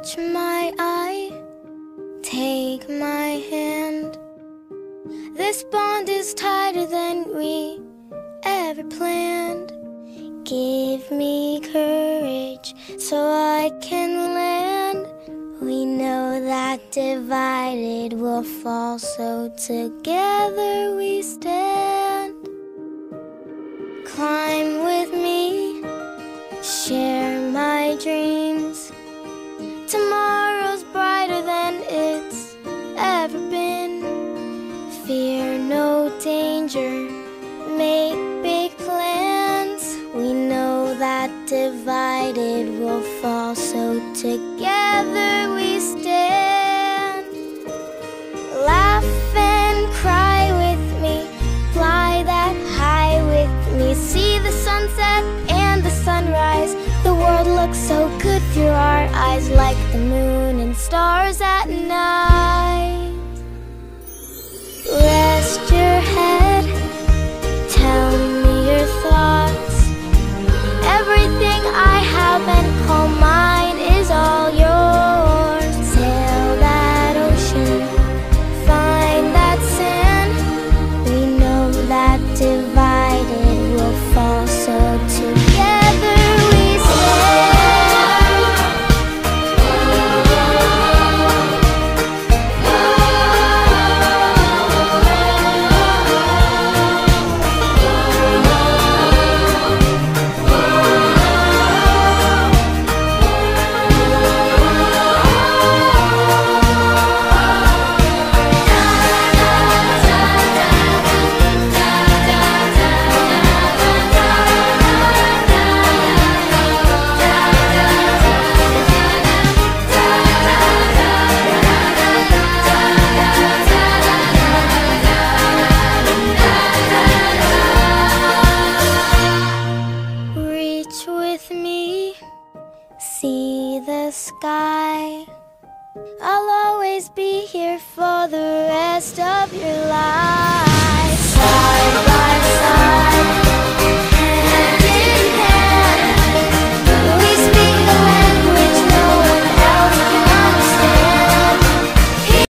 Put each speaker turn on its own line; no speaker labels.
Catch my eye, take my hand. This bond is tighter than we ever planned. Give me courage so I can land. We know that divided we'll fall, so together we stand. Climb with me, share my dreams. Tomorrow's brighter than it's ever been. Fear no danger, make big plans. We know that divided we'll fall, so together we stand. Laugh and cry with me, fly that high with me. See the sunset and the sunrise. The world looks so good through our eyes, like the moon and stars at night. Rest your head, tell me your thoughts. Everything I have and call mine is all yours. Sail that ocean, find that sand. We know that divided we'll fall, so together we see the sky. I'll always be here for the rest of your life.